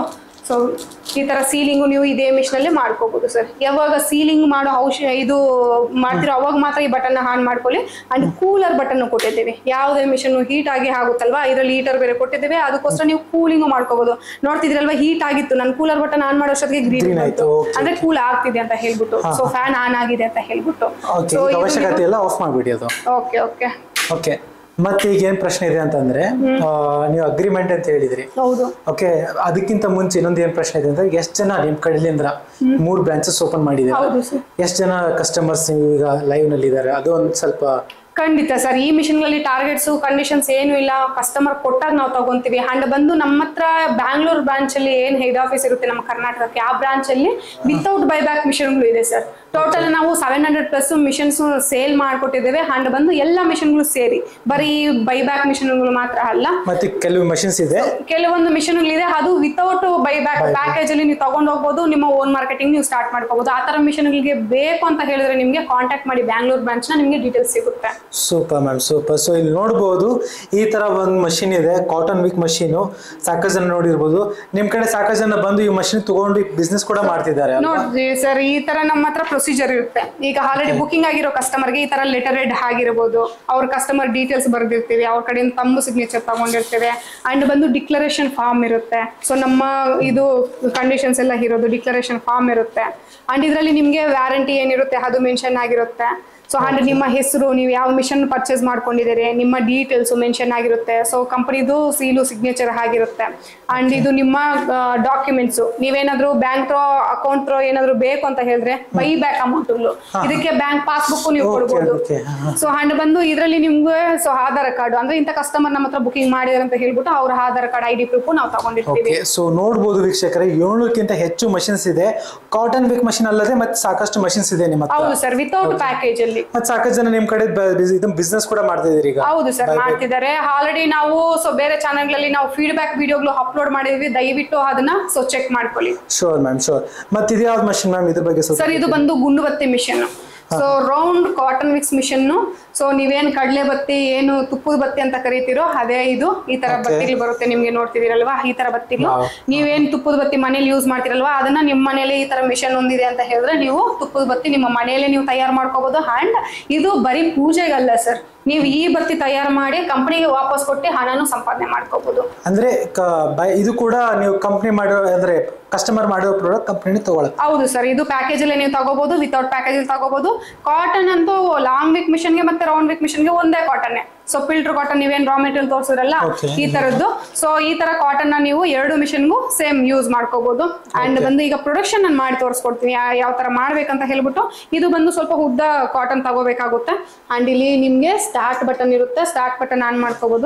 ಸೊ ಈ ತರ ಸೀಲಿಂಗು ನೀವು ಇದೇ ಮಿಷನ್ ಅಲ್ಲಿ ಮಾಡ್ಕೋಬಹುದು ಸರ್. ಯಾವಾಗ ಸೀಲಿಂಗ್ ಮಾಡೋ ಔಷಧ ಇದು ಮಾಡ್ತಿರೋ ಅವಾಗ ಮಾತ್ರ ಈ ಬಟನ್ ಆನ್ ಮಾಡ್ಕೊಳ್ಳಿ. ಅಂಡ್ ಕೂಲರ್ ಬಟನ್ ಕೊಟ್ಟಿದ್ದೀವಿ. ಯಾವುದೇ ಮಿಷನ್ ಹೀಟ್ ಆಗಿ ಆಗುತ್ತಲ್ವಾ, ಇದರಲ್ಲಿ ಹೀಟರ್ ಬೇರೆ ಕೊಟ್ಟಿದ್ದೇವೆ, ಅದಕ್ಕೋಸ್ಕರ ನೀವು ಕೂಲಿಂಗ್ ಮಾಡ್ಕೋಬಹುದು. ನೋಡ್ತಿದ್ರಲ್ವಾ ಹೀಟ್ ಆಗಿತ್ತು, ನಾನು ಕೂಲರ್ ಬಟನ್ ಆನ್ ಮಾಡೋ ಅಷ್ಟೊತ್ತಿಗೆ ಗ್ರೀನ್ ಆಯ್ತು, ಅಂದ್ರೆ ಕೂಲ್ ಆಗ್ತಿದೆ ಅಂತ ಹೇಳ್ಬಿಟ್ಟು, ಸೊ ಫ್ಯಾನ್ ಆನ್ ಆಗಿದೆ ಅಂತ ಹೇಳ್ಬಿಟ್ಟು. ಅವಶ್ಯಕತೆ ಇಲ್ಲ, ಆಫ್ ಮಾಡ್ಬಿಡಿ ಅದು. Okay okay okay. ಮತ್ತೆ ಈಗ ಏನ್ ಪ್ರಶ್ನೆ ಇದೆ ಅಂತಂದ್ರೆ, ನೀವು ಅಗ್ರಿಮೆಂಟ್ ಅಂತ ಹೇಳಿದ್ರಿ. ಹೌದು. ಓಕೆ, ಅದಕ್ಕಿಂತ ಮುಂಚೆ ಇನ್ನೊಂದು ಏನ್ ಪ್ರಶ್ನೆ ಇದೆ ಅಂದ್ರೆ, ಎಷ್ಟ್ ಜನ ನಿಮ್ ಕಡೆಯಿಂದ ಮೂರ್ ಬ್ರಾಂಚಸ್ ಓಪನ್ ಮಾಡಿದ್ರೆ ಎಷ್ಟ್ ಜನ ಕಸ್ಟಮರ್ಸ್ ಈಗ ಲೈವ್ ನಲ್ಲಿ ಇದಾರೆ, ಅದು ಒಂದ್ ಸ್ವಲ್ಪ. ಖಂಡಿತ ಸರ್, ಈ ಮಿಷನ್ ಗಳಲ್ಲಿ ಟಾರ್ಗೆಟ್ಸ್ ಕಂಡೀಷನ್ಸ್ ಏನು ಇಲ್ಲ, ಕಸ್ಟಮರ್ ಕೊಟ್ಟಾಗ ನಾವು ತಗೊಂತೀವಿ. ಅಂಡ್ ಬಂದು ನಮ್ಮ ಹತ್ರ ಬ್ಯಾಂಗ್ಳೂರ್ ಬ್ರಾಂಚ್ ಅಲ್ಲಿ ಏನ್ ಹೆಡ್ ಆಫೀಸ್ ಇರುತ್ತೆ ನಮ್ಮ ಕರ್ನಾಟಕಕ್ಕೆ, ಆ ಬ್ರಾಂಚ್ ಅಲ್ಲಿ ವಿತೌಟ್ ಬೈಬ್ಯಾಕ್ ಮಿಷನ್ಗಳು ಇದೆ ಸರ್. ಟೋಟಲ್ ನಾವು seven hundred plus machines sale ಮಾಡ್ಕೊಟ್ಟಿದ್ದೇವೆ. ಅಂಡ್ ಬಂದು ಎಲ್ಲ ಮಿಷನ್ಗಳು ಸೇರಿ, ಬರೀ ಬೈಬ್ಯಾಕ್ ಮಿಷನ್ಗಳು ಮಾತ್ರ ಅಲ್ಲ, ಮತ್ತೆ ಕೆಲವು ಮಿಷನ್ಸ್ ಇದೆ, ಕೆಲವೊಂದು ಮಿಷನ್ಗಳು ಇದೆ ಅದು ವಿತೌಟ್ ಬೈಬ್ಯಾಕ್ ಪ್ಯಾಕೇಜ್ ಅಲ್ಲಿ ನೀವು ತಗೊಂಡು ಹೋಗ್ಬೋದು. ನಿಮ್ಮ ಓನ್ ಮಾರ್ಕೆಟಿಂಗ್ ನೀವು ಸ್ಟಾರ್ಟ್ ಮಾಡ್ಕೋಬಹುದು. ಆ ತರ ಮಿಷನ್ಗಳಿಗೆ ಬೇಕು ಅಂತ ಹೇಳಿದ್ರೆ ನಿಮ್ಗೆ ಕಾಂಟ್ಯಾಕ್ಟ್ ಮಾಡಿ ಬ್ಯಾಂಗ್ಳೂರ್ ಬ್ರಾಂಚ್ ನ, ನಿಮ್ಗೆ ಡೀಟೇಲ್ಸ್ ಸಿಗುತ್ತೆ. Super ma'am, super. ಸೊ ಇಲ್ಲಿ ನೋಡ್ಬೋದು ಈ ತರ ಒಂದು ಮಷಿನ್ ಇದೆ, ಕಾಟನ್ ವಿಕ್ ಮಷೀನು. ಸಾಕಷ್ಟು ಜನ ನೋಡಿರ್ಬೋದು, ನಿಮ್ ಕಡೆ ಸಾಕಷ್ಟು ಜನ ಬಂದು ಈ ಮಷಿನ್ ತಗೊಂಡು ಬಿಸ್ನೆಸ್ ಕೂಡ ಮಾಡ್ತಿದ್ದಾರೆ. ನೋಡ್ರಿ ಸರ್, ಈ ತರ ನಮ್ಮ ಹತ್ರ ಪ್ರೊಸೀಜರ್ ಇರುತ್ತೆ. ಈಗ ಆಲ್ರೆಡಿ ಬುಕಿಂಗ್ ಆಗಿರೋ ಕಸ್ಟಮರ್ಗೆ ಈ ತರ ಲೆಟರ್ ಹೆಡ್ ಆಗಿರ್ಬೋದು, ಅವ್ರ ಕಸ್ಟಮರ್ ಡೀಟೇಲ್ಸ್ ಬರ್ದಿರ್ತೀವಿ, ಅವ್ರ ಕಡೆಯಿಂದ ತಮ್ಮ ಸಿಗ್ನೇಚರ್ ತಗೊಂಡಿರ್ತೇವೆ. ಅಂಡ್ ಬಂದು ಡಿಕ್ಲರೇಷನ್ ಫಾರ್ಮ್ ಇರುತ್ತೆ. ಸೊ ನಮ್ಮ ಇದು ಕಂಡೀಷನ್ಸ್ ಎಲ್ಲ ಇರೋದು ಡಿಕ್ಲರೇಷನ್ ಫಾರ್ಮ್ ಇರುತ್ತೆ. ಅಂಡ್ ಇದರಲ್ಲಿ ನಿಮ್ಗೆ ವ್ಯಾರಂಟಿ ಏನಿರುತ್ತೆ ಅದು ಮೆನ್ಷನ್ ಆಗಿರುತ್ತೆ. ಸೊ ಅಂಡ್ ನಿಮ್ಮ ಹೆಸರು, ನೀವು ಯಾವ ಮಿಷನ್ ಪರ್ಚೇಸ್ ಮಾಡ್ಕೊಂಡಿದ್ದೀರಿ, ನಿಮ್ಮ ಡೀಟೇಲ್ಸ್ ಮೆನ್ಷನ್ ಆಗಿರುತ್ತೆ. ಸೊ ಕಂಪನಿದು ಸೀಲು ಸಿಗ್ನೇಚರ್ ಆಗಿರುತ್ತೆ. ಅಂಡ್ ಇದು ನಿಮ್ಮ ಡಾಕ್ಯುಮೆಂಟ್ಸ್, ನೀವೇನಾದ್ರೂ ಬ್ಯಾಂಕ್ ಅಕೌಂಟ್ ಏನಾದ್ರು ಬೇಕು ಅಂತ ಹೇಳಿದ್ರೆ ಬೈ ಬ್ಯಾಕ್ ಅಮೌಂಟ್, ಇದಕ್ಕೆ ಬ್ಯಾಂಕ್ ಪಾಸ್ಬುಕ್ ನೀವು ಕೊಡ್ಬೋದು. ಸೊ ಅಂಡ್ ಬಂದು ಇದರಲ್ಲಿ ನಿಮ್ಗೆ ಸೊ ಆಧಾರ್ ಕಾರ್ಡ್, ಅಂದ್ರೆ ಇಂಥ ಕಸ್ಟಮರ್ ನಮ್ಮ ಹತ್ರ ಬುಕಿಂಗ್ ಮಾಡಿದಾರೆ ಅಂತ ಹೇಳ್ಬಿಟ್ಟು ಅವ್ರ Aadhaar card, I D proof ನಾವು ತಗೊಂಡಿರ್ತೀವಿ. ಸೊ ನೋಡ್ಬೋದು ವೀಕ್ಷಕರೇ, ಏಳ್ನೂರಕ್ಕಿಂತ ಹೆಚ್ಚು ಮಷಿನ್ಸ್ ಇದೆ. ಕಾಟನ್ ವಿಕ್ ಮಷಿನ್ ಅಲ್ಲದೆ ಮತ್ತೆ ಸಾಕಷ್ಟು ಮಷಿನ್ಸ್ ಇದೆ ನಿಮ್ಮ ಹತ್ರ. ಹೌದು ಸರ್, ವಿತೌಟ್ ಪ್ಯಾಕೇಜ್ ಅಲ್ಲಿ. ಮತ್ತೆ ಸಾಕಷ್ಟು ಜನ ನಿಮ್ ಕಡೆ ಬಿಸ್ನೆಸ್ ಕೂಡ ಮಾಡ್ತಿದ್ದೀರಿ ಈಗ. ಹೌದು ಸರ್, ಮಾಡ್ತಿದ್ದಾರೆ. ಆಲ್ರೆಡಿ ನಾವು ಸೊ ಬೇರೆ ಚಾನೆಲ್ ಗಳಲ್ಲಿ ನಾವು ಫೀಡ್ಬ್ಯಾಕ್ ವಿಡಿಯೋಗಳು ಅಪ್ಲೋಡ್ ಮಾಡಿದ್ವಿ, ದಯವಿಟ್ಟು ಅದನ್ನ ಸೊ ಚೆಕ್ ಮಾಡ್ಕೊಳ್ಳಿ. Sure ma'am, sure. ಮತ್ತೆ ಇದು ಯಾವ್ದು ಮಷಿನ್ ಮ್ಯಾಮ್, ಇದ್ರ ಬಗ್ಗೆ ಸರ್ ಇದು ಬಂದು ಗುಂಡು ಬತ್ತಿ machine. So round cotton wicks machine. So ನೀವೇನ್ ಕಡಲೆ ಬತ್ತಿ, ಏನು ತುಪ್ಪದ ಬತ್ತಿ ಅಂತ ಕರಿತೀರೋ ಅದೇ ಇದು. ಈ ತರ ಬತ್ತಿಗಳು ಬರುತ್ತೆ ನಿಮ್ಗೆ, ನೋಡ್ತಿದಿರಲ್ವಾ ಈ ತರ ಬತ್ತಿಗಳು. ನೀವೇನ್ ತುಪ್ಪದ ಬತ್ತಿ ಮನೇಲಿ ಯೂಸ್ ಮಾಡ್ತಿರಲ್ವಾ, ಅದನ್ನ ನಿಮ್ಮ ಮನೇಲಿ ಈ ತರ ಮಿಷನ್ ಒಂದಿದೆ ಅಂತ ಹೇಳಿದ್ರೆ ನೀವು ತುಪ್ಪದ ಬತ್ತಿ ನಿಮ್ಮ ಮನೆಯಲ್ಲೇ ನೀವು ತಯಾರು ಮಾಡ್ಕೋಬಹುದು. ಅಂಡ್ ಇದು ಬರೀ ಪೂಜೆಗಲ್ಲ ಸರ್, ನೀವು ಈ ಬತ್ತಿ ತಯಾರು ಮಾಡಿ ಕಂಪನಿಗೆ ವಾಪಸ್ ಕೊಟ್ಟು ಹಣನು ಸಂಪಾದನೆ ಮಾಡ್ಕೋಬಹುದು. ಅಂದ್ರೆ ಇದು ಕೂಡ ನೀವು ಕಂಪನಿ ಮಾಡೋ ಅಂದ್ರೆ ಕಸ್ಟಮರ್ ಮಾಡೋ ಪ್ರಾಡಕ್ಟ್ ಕಂಪನಿ ತಗೊಳ್ಳೋದು. ಹೌದು ಸರ್, ಇದು ಪ್ಯಾಕೇಜ್ ಅಲ್ಲಿ ನೀವು ತಗೋಬಹುದು, ವಿತೌಟ್ ಪ್ಯಾಕೇಜ್ ಅಲ್ಲಿ ತಗೋಬಹುದು. ಕಾಟನ್ ಅಂತೂ ಲಾಂಗ್ ವಿಕ್ ಮಿಷನ್ ಗೆ ಮತ್ತೆ ರೌಂಡ್ ವಿಕ್ ಮಿಷನ್ ಗೆ ಒಂದೇ ಕಾಟನ್. ಸೊ ಫಿಲ್ಟರ್ ಕಾಟನ್ ನೀವೇನ್ ರಾ ಮೆಟೀರಿಯಲ್ ತೋರಿಸಿದ್ರಲ್ಲ ಈ ತರದ್ದು, ಸೊ ಈ ತರ ಕಾಟನ್ ನ ನೀವು ಎರಡು ಮಿಷನ್ಗೂ ಸೇಮ್ ಯೂಸ್ ಮಾಡ್ಕೋಬಹುದು. ಅಂಡ್ ಬಂದು ಈಗ ಪ್ರೊಡಕ್ಷನ್ ನಾನು ಮಾಡಿ ತೋರಿಸ್ಕೊಡ್ತೀನಿ ಯಾವ ತರ ಮಾಡ್ಬೇಕಂತ ಹೇಳ್ಬಿಟ್ಟು. ಇದು ಬಂದು ಸ್ವಲ್ಪ ಉದ್ದ ಕಾಟನ್ ತಗೋಬೇಕಾಗುತ್ತೆ. ಅಂಡ್ ಇಲ್ಲಿ ನಿಮ್ಗೆ ಸ್ಟಾರ್ಟ್ ಬಟನ್ ಇರುತ್ತೆ, ಸ್ಟಾರ್ಟ್ ಬಟನ್ ಆನ್ ಮಾಡ್ಕೋಬಹುದು.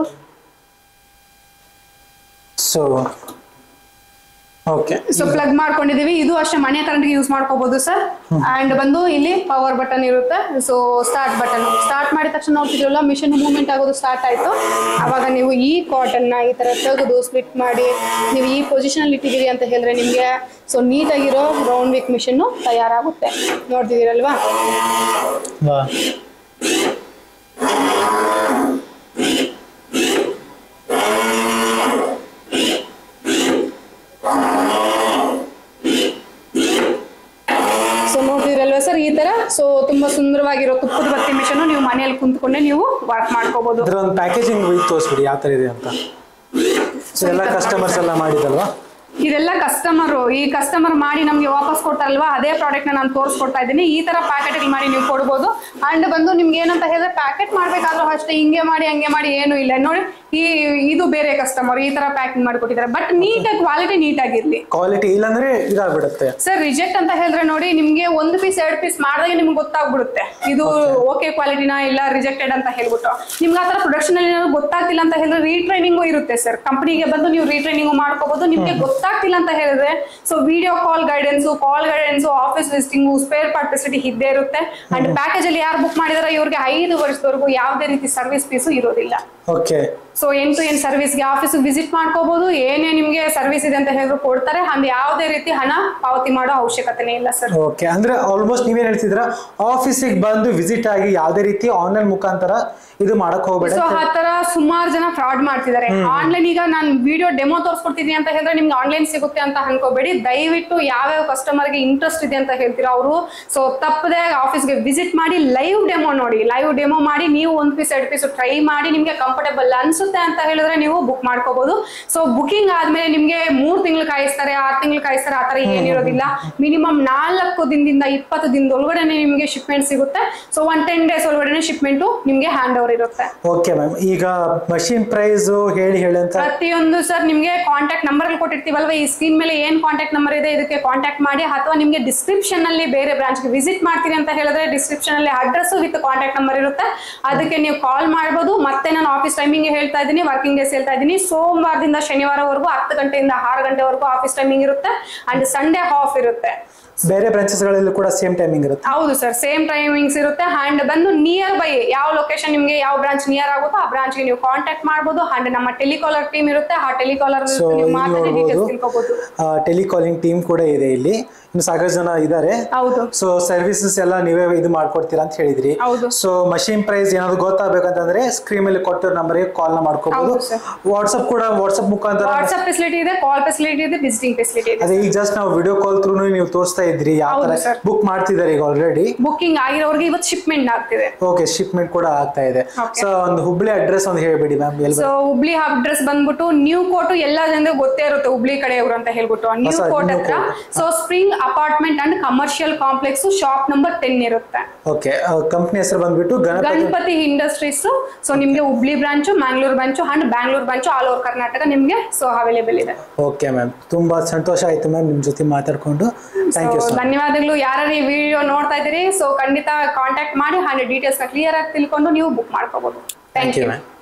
ಸೊ ಓಕೆ, ಸೊ ಪ್ಲಗ್ ಮಾಡ್ಕೊಂಡಿದೀವಿ. ಇದು ಅಷ್ಟೇ ಮನೆ ಕರೆಂಟ್ ಯೂಸ್ ಮಾಡ್ಕೋಬಹುದು ಸರ್. ಅಂಡ್ ಬಂದು ಇಲ್ಲಿ ಪವರ್ ಬಟನ್ ಇರುತ್ತೆ. ಸೊ ಸ್ಟಾರ್ಟ್ ಬಟನ್ ಸ್ಟಾರ್ಟ್ ಮಾಡಿದ ತಕ್ಷಣ ನೋಡ್ತಿದ್ರಲ್ಲ ಮಿಷನ್ ಮೂವ್ಮೆಂಟ್ ಆಗೋದು ಸ್ಟಾರ್ಟ್ ಆಯ್ತು. ಅವಾಗ ನೀವು ಈ ಕಾಟನ್ ನ ಈ ತರ ತೆಗೆದು ಸ್ಪ್ಲಿಟ್ ಮಾಡಿ ನೀವು ಈ ಪೊಸಿಷನ್ ಅಲ್ಲಿ ಇಟ್ಟಿದ್ದೀರಿ ಅಂತ ಹೇಳಿದ್ರೆ ನಿಮ್ಗೆ ಸೊ ನೀಟಾಗಿರೋ ರೌಂಡ್ ವಿಕ್ ಮಿಷನ್ ತಯಾರಾಗುತ್ತೆ. ನೋಡ್ತಿದ್ದೀರಲ್ವಾ. ಸರ್ ಈ ತರ ಸೊ ತುಂಬಾ ಸುಂದರವಾಗಿರೋ ತುಪ್ಪದ ಬತ್ತಿ ಮಿಷನ್ ನೀವು ಮನೆಯಲ್ಲಿ ಕುಂತ್ಕೊಂಡೆ ನೀವು ವರ್ಕ್ ಮಾಡ್ಕೋಬಹುದು. ಇದರ ಒಂದು ಪ್ಯಾಕೇಜಿಂಗ್ ತೋರಿಸ್ಬಿಡಿ ಯಾವ ತರ ಇದೆ ಅಂತ. ಎಲ್ಲ ಕಸ್ಟಮರ್ಸ್ ಎಲ್ಲ ಮಾಡಿದಲ್ವಾ, ಇದೆಲ್ಲ ಕಸ್ಟಮರ್ ಈ ಕಸ್ಟಮರ್ ಮಾಡಿ ನಮ್ಗೆ ವಾಪಸ್ ಕೊಡ್ತಾರಲ್ವಾ, ಅದೇ ಪ್ರಾಡಕ್ಟ್ ನ ನಾನು ತೋರಿಸ್ಕೊಡ್ತಾ ಇದ್ದೀನಿ. ಈ ತರ ಪ್ಯಾಕೆಟ್ ಮಾಡಿ ನೀವು ಕೊಡ್ಬೋದು. ಅಂಡ್ ಬಂದು ನಿಮ್ಗೆ ಏನಂತ ಹೇಳಿದ್ರೆ ಪ್ಯಾಕೆಟ್ ಮಾಡ್ಬೇಕಾದ್ರೂ ಅಷ್ಟೇ ಹಿಂಗೆ ಮಾಡಿ ಹಂಗೆ ಮಾಡಿ ಏನು ಇಲ್ಲ ನೋಡಿ. ಈ ಇದು ಬೇರೆ ಕಸ್ಟಮರ್ ಈ ತರ ಪ್ಯಾಕಿಂಗ್ ಮಾಡಿಕೊಟ್ಟಿದ್ದಾರೆ. ಬಟ್ ನೀಟಾಗಿ ಕ್ವಾಲಿಟಿ ನೀಟಾಗಿರ್ಲಿ, ಕ್ವಾಲಿಟಿ ಇಲ್ಲಾಂದ್ರೆ ಇದಾಗ್ಬಿಡುತ್ತೆ ಸರ್. ರಿಜೆಕ್ಟ್ ಅಂತ ಹೇಳಿದ್ರೆ ನೋಡಿ ನಿಮ್ಗೆ ಒಂದು ಪೀಸ್ ಎರಡು ಪೀಸ್ ಮಾಡಿದಾಗ ನಿಮ್ಗೆ ಗೊತ್ತಾಗ್ಬಿಡುತ್ತೆ ಇದು ಓಕೆ ಕ್ವಾಲಿಟಿನ ಇಲ್ಲ ರಿಜೆಕ್ಟೆಡ್ ಅಂತ ಹೇಳ್ಬಿಟ್ಟು. ನಿಮ್ಗೆ ಆತರ ಪ್ರೊಡಕ್ಷನ್ ಅಲ್ಲಿ ಏನಾದ್ರು ಗೊತ್ತಾಗ್ತಿಲ್ಲ ಅಂತ ಹೇಳಿದ್ರೆ ರೀಟ್ರೈನಿಂಗು ಇರುತ್ತೆ ಸರ್. ಕಂಪನಿಗೆ ಬಂದು ನೀವು ರೀಟ್ರೈನಿಂಗ್ ಮಾಡ್ಕೋಬಹುದು. ನಿಮ್ಗೆ ಗೊತ್ತಾಗ್ತಿಲ್ಲ ಅಂತ ಹೇಳಿದ್ರೆ so video call guidance, call guidance, office visiting, spare part facility ಇದ್ದೇ ಇರುತ್ತೆ. ಅಂಡ್ ಪ್ಯಾಕೇಜ್ ಅಲ್ಲಿ ಯಾರು ಬುಕ್ ಮಾಡಿದಾರೆ ಇವ್ರಿಗೆ ಐದು ವರ್ಷದವರೆಗೂ ಯಾವುದೇ ರೀತಿ ಸರ್ವಿಸ್ ಫೀಸು ಇರೋದಿಲ್ಲ. Okay, so end to end ಸರ್ವಿಸ್ಗೆ ಆಫೀಸ್ ವಿಸಿಟ್ ಮಾಡ್ಕೋಬಹುದು, ಏನೇ ನಿಮ್ಗೆ ಸರ್ವಿಸ್ ಇದೆ ಅಂತ ಹೇಳಿದ್ರು ಕೊಡ್ತಾರೆ. ಅಂದ್ ಯಾವುದೇ ರೀತಿ ಹಣ ಪಾವತಿ ಮಾಡೋ ಅವಶ್ಯಕತೆನೇ ಇಲ್ಲ ಸರ್. ಓಕೆ, ಅಂದ್ರೆ ಆಲ್ಮೋಸ್ಟ್ ನೀವೇನ್ ಹೇಳ್ತಿದ್ರ ಆಫೀಸಿಗೆ ಬಂದು ವಿಸಿಟ್ ಆಗಿ ಯಾವುದೇ ರೀತಿ ಆನ್ಲೈನ್ ಮುಖಾಂತರ ಇದು ಮಾಡಕ್ ಹೋಗ್ಬೇಡ. ಸೊ ಆ ತರ ಸುಮಾರು ಜನ ಫ್ರಾಡ್ ಮಾಡ್ತಿದ್ದಾರೆ. ಆನ್ಲೈನ್ ಈಗ ನಾನು ವಿಡಿಯೋ ಡೆಮೋ ತೋರಿಸ್ಕೊಡ್ತೀನಿ ಅಂತ ಹೇಳಿದ್ರೆ ನಿಮ್ಗೆ ಆನ್ಲೈನ್ ಸಿಗುತ್ತೆ ಅಂತ ಅನ್ಕೋಬೇಡಿ. ದಯವಿಟ್ಟು ಯಾವ್ಯಾವ ಕಸ್ಟಮರ್ ಗೆ ಇಂಟ್ರೆಸ್ಟ್ ಇದೆ ಅಂತ ಹೇಳ್ತೀರಾ ಅವರು, ಸೊ ತಪ್ಪದೆ ಆಫೀಸ್ಗೆ ವಿಸಿಟ್ ಮಾಡಿ ಲೈವ್ ಡೆಮೋ ನೋಡಿ. ಲೈವ್ ಡೆಮೋ ಮಾಡಿ ನೀವು ಒಂದ್ ಪೀಸ್ ಎರಡು ಪೀಸ್ ಟ್ರೈ ಮಾಡಿ ನಿಮ್ಗೆ ಕಂಫರ್ಟೇಬಲ್ ಅನ್ಸುತ್ತೆ ಅಂತ ಹೇಳಿದ್ರೆ ನೀವು ಬುಕ್ ಮಾಡ್ಕೋಬಹುದು. ಸೊ ಬುಕಿಂಗ್ ಆದ್ಮೇಲೆ ನಿಮ್ಗೆ ಮೂರ್ ತಿಂಗಳು ಕಾಯಿಸ್ತಾರೆ, ಆರ್ ತಿಂಗಳು ಕಾಯಿಸ್ತಾರೆ, ಆತರ ಏನಿರೋದಿಲ್ಲ. ಮಿನಿಮಮ್ ನಾಲ್ಕು ದಿನದಿಂದ ಇಪ್ಪತ್ತು ದಿನದ ಒಳಗಡೆ ನಿಮ್ಗೆ ಶಿಪ್ಮೆಂಟ್ ಸಿಗುತ್ತೆ. ಸೊ ಒನ್ ಟೆನ್ ಡೇಸ್ ಒಳಗಡೆ ಶಿಪ್ಮೆಂಟ್ ನಿಮ್ಗೆ ಹ್ಯಾಂಡ್ ಓವರ್ ಇರುತ್ತೆ. ಓಕೆ ಮ್ಯಾಮ್, ಈಗ ಮಷಿನ್ ಪ್ರೈಸ್ ಹೇಳಿ ಹೇಳಿ ಅಂತ ಪ್ರತಿಯೊಂದು ಸರ್ ನಿಮ್ಗೆ ಕಾಂಟ್ಯಾಕ್ಟ್ ನಂಬರ್ ಕೊಟ್ಟಿರ್ತೀವಲ್ವಾ, ಈ ಸ್ಕ್ರೀನ್ ಮೇಲೆ ಏನ್ ಕಾಂಟ್ಯಾಕ್ಟ್ ನಂಬರ್ ಇದೆ ಇದಕ್ಕೆ ಕಾಂಟ್ಯಾಕ್ಟ್ ಮಾಡಿ. ಅಥವಾ ನಿಮ್ಗೆ ಡಿಸ್ಕ್ರಿಪ್ಷನ್ ಅಲ್ಲಿ ಬೇರೆ ಬ್ರಾಂಚ್ ಗೆ ವಿಸಿಟ್ ಮಾಡ್ತೀರಿ ಅಂತ ಹೇಳಿದ್ರೆ ಡಿಸ್ಕ್ರಿಪ್ಷನ್ ಅಲ್ಲಿ ಅಡ್ರೆಸ್ ವಿತ್ ಕಾಂಟ್ಯಾಕ್ಟ್ ನಂಬರ್ ಇರುತ್ತೆ, ಅದಕ್ಕೆ ನೀವು ಕಾಲ್ ಮಾಡಬಹುದು. ಮತ್ತೆ ನಾನು ಆಫೀಸ್ ಟೈಮಿಂಗ್ ಹೇಳ್ತಾ ಇದ್ದೀನಿ, ವರ್ಕಿಂಗ್ ಡೇಸ್ ಹೇಳ್ತಾ ಇದ್ದೀನಿ. ಸೋಮವಾರದಿಂದ ಶನಿವಾರವರೆಗೂ ಹತ್ತು ಗಂಟೆಯಿಂದ ಆರು ಗಂಟೆವರೆಗೂ ಆಫೀಸ್ ಟೈಮಿಂಗ್ ಇರುತ್ತೆ ಅಂಡ್ ಸಂಡೇ ಆಫ್ ಇರುತ್ತೆ. ಬೇರೆ ಬ್ರಾಂಚಸ್ ಗಳಲ್ಲಿ ಕೂಡ ಸೇಮ್ ಟೈಮಿಂಗ್ ಇರುತ್ತೆ. ಹೌದು ಸರ್, ಸೇಮ್ ಟೈಮಿಂಗ್ಸ್ ಇರುತ್ತೆ. ಅಂಡ್ ಬಂದು ನಿಯರ್ ಬೈ ಯಾವ ಲೊಕೇಶನ್ ನಿಮ್ಗೆ ಯಾವ ಬ್ರಾಂಚ್ ನಿಯರ್ ಆಗುತ್ತೋ ಆ ಬ್ರಾಂಚ್ ಗೆ ನೀವು ಕಾಂಟ್ಯಾಕ್ಟ್ ಮಾಡಬಹುದು. ಅಂಡ್ ನಮ್ಮ ಟೆಲಿಕಾಲರ್ ಟೀಮ್ ಇರುತ್ತೆ, ಆ ಟೆಲಿಕಾಲರ್ ನೀವು ಮಾತಾಡಿ ಡೀಟೇಲ್ಸ್ ತಿಳ್ಕೋಬಹುದು. ಟೆಲಿಕಾಲಿಂಗ್ ಟೀಮ್ ಕೂಡ ಇದೆ ಇಲ್ಲಿ, ಇನ್ನು ಸಾಕಷ್ಟು ಜನ ಇದ್ದಾರೆ. ಹೌದು. ಸೊ ಸರ್ವಿಸಸ್ ಎಲ್ಲ ನೀವೇ ಇದು ಮಾಡ್ಕೊಡ್ತೀರಾ ಅಂತ ಹೇಳಿದ್ರಿ. ಸೊ ಮಷಿನ್ ಪ್ರೈಸ್ ಏನಾದ್ರು ಗೊತ್ತಾಗಬೇಕಂತಂದ್ರೆ ಸ್ಕ್ರೀನ್ ಮೇಲೆ ಕೊಟ್ಟಿರೋ ನಂಬರ್ ಗೆ ಕಾಲ್ ನ ಮಾಡ್ಕೋಬಹುದು. ವಾಟ್ಸ್ಆಪ್ ಕೂಡ ವಾಟ್ಸ್ಆಪ್ ಮುಖಾಂತರ ವಾಟ್ಸ್ಆಪ್ ಫೆಸಿಲಿಟಿ ಇದೆ, ಕಾಲ್ ಫೆಸಿಲಿಟಿ ಇದೆ, ವಿಸಿಟಿಂಗ್ ಫೆಸಿಲಿಟಿ ಇದೆ. ಅದೇ ಈಗ ಜಸ್ಟ್ ನಾವು ವಿಡಿಯೋ ಕಾಲ್ ಥ್ರೂ ನೀವು ತೋರಿಸ್ತಾ ಇದ್ರಿ ಯಾವ ತರ ಬುಕ್ ಮಾಡ್ತಿದ್ದಾರೆ ಈಗ ಆಲ್ರೆಡಿ. ಬುಕಿಂಗ್ ಆಗಿರೋರಿಗೆ ಇವತ್ತು ಶಿಪ್ಮೆಂಟ್ ಆಗ್ತಿದೆ. ಓಕೆ, ಶಿಪ್ಮೆಂಟ್ ಕೂಡ ಆಗ್ತಾ ಇದೆ. ಸೊ ಒಂದು ಹುಬ್ಳಿ ಅಡ್ರೆಸ್ ಒಂದು ಹೇಳ್ಬಿಡಿ ಮ್ಯಾಮ್. ಸೊ ಹುಬ್ಳಿ ಅಡ್ರೆಸ್ ಬಂದ್ಬಿಟ್ಟು ನ್ಯೂ ಕೋರ್ಟ್, ಎಲ್ಲ ಜನರಿಗೆ ಗೊತ್ತೇ ಇರುತ್ತೆ ಹುಬ್ಳಿ ಕಡೆಯವರು ಅಂತ ಹೇಳ್ಬಿಟ್ಟು. ನ್ಯೂ ಕೋರ್ಟ್ ಹತ್ರ so spring apartment and commercial complex, shop number ten ಇರುತ್ತೆ. ಓಕೆ, ಕಂಪನಿ ಹೆಸರು ಬಂದ್ಬಿಟ್ಟು ಗಣಪತಿ ಇಂಡಸ್ಟ್ರೀಸ್. ಸೊ ನಿಮ್ಗೆ Hubli branch, Mangalore branch and Bangalore branch all over Karnataka ನಿಮ್ಗೆ ಸೊ ಅವೈಲೇಬಲ್ ಇದೆ. ಓಕೆ ಮ್ಯಾಮ್, ತುಂಬಾ ಸಂತೋಷ ಆಯ್ತು ಮ್ಯಾಮ್ ನಿಮ್ ಜೊತೆ ಮಾತಾಡ್ಕೊಂಡು. Thank you. ಧನ್ಯವಾದಗಳು. ಯಾರು ಈ ವಿಡಿಯೋ ನೋಡ್ತಾ ಇದ್ದೀರಿ ಸೊ ಖಂಡಿತ ಕಾಂಟ್ಯಾಕ್ಟ್ ಮಾಡಿ ಅಂಡ್ ಡೀಟೇಲ್ಸ್ ನ ಕ್ಲಿಯರ್ ಆಗಿ ತಿಳ್ಕೊಂಡು ನೀವು ಬುಕ್ ಮಾಡ್ಕೋಬಹುದು. Thank you.